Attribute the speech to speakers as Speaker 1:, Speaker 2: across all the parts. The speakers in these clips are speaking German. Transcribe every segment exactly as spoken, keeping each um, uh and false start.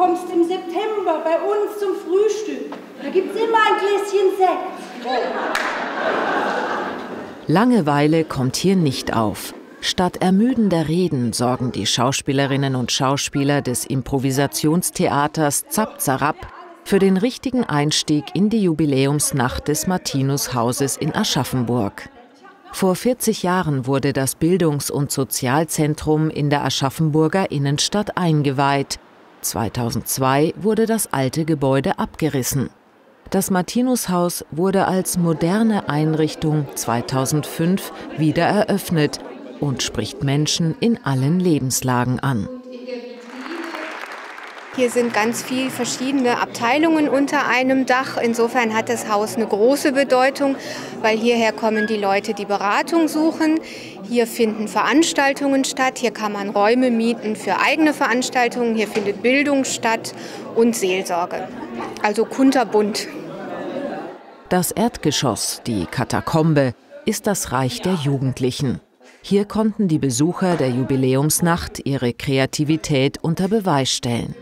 Speaker 1: kommst im September bei uns zum Frühstück. Da gibt's immer ein Gläschen Sekt.
Speaker 2: Langeweile kommt hier nicht auf. Statt ermüdender Reden sorgen die Schauspielerinnen und Schauspieler des Improvisationstheaters Zap Zarab für den richtigen Einstieg in die Jubiläumsnacht des Martinushauses in Aschaffenburg. Vor vierzig Jahren wurde das Bildungs- und Sozialzentrum in der Aschaffenburger Innenstadt eingeweiht. zweitausendzwei wurde das alte Gebäude abgerissen. Das Martinushaus wurde als moderne Einrichtung zweitausendfünf wieder eröffnet und spricht Menschen in allen Lebenslagen an.
Speaker 3: Hier sind ganz viele verschiedene Abteilungen unter einem Dach. Insofern hat das Haus eine große Bedeutung, weil hierher kommen die Leute, die Beratung suchen. Hier finden Veranstaltungen statt, hier kann man Räume mieten für eigene Veranstaltungen, hier findet Bildung statt und Seelsorge. Also kunterbunt.
Speaker 2: Das Erdgeschoss, die Katakombe, ist das Reich der Jugendlichen. Hier konnten die Besucher der Jubiläumsnacht ihre Kreativität unter Beweis stellen.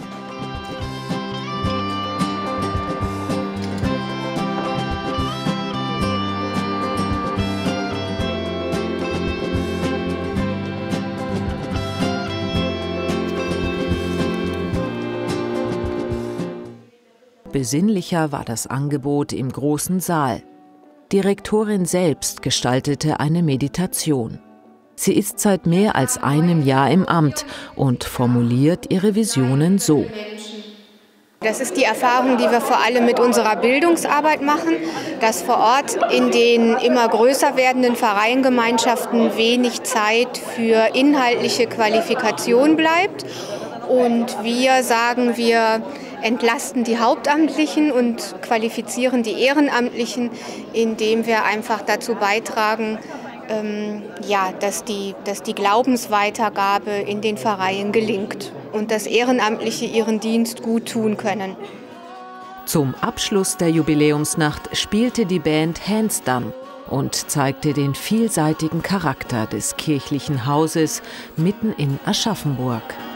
Speaker 2: Besinnlicher war das Angebot im großen Saal. Die Rektorin selbst gestaltete eine Meditation. Sie ist seit mehr als einem Jahr im Amt und formuliert ihre Visionen so.
Speaker 3: Das ist die Erfahrung, die wir vor allem mit unserer Bildungsarbeit machen, dass vor Ort in den immer größer werdenden Vereingemeinschaften wenig Zeit für inhaltliche Qualifikation bleibt. Und wir sagen, wir entlasten die Hauptamtlichen und qualifizieren die Ehrenamtlichen, indem wir einfach dazu beitragen, ähm, ja, dass die, dass die Glaubensweitergabe in den Pfarreien gelingt und dass Ehrenamtliche ihren Dienst gut tun können.
Speaker 2: Zum Abschluss der Jubiläumsnacht spielte die Band Hands Down und zeigte den vielseitigen Charakter des kirchlichen Hauses mitten in Aschaffenburg.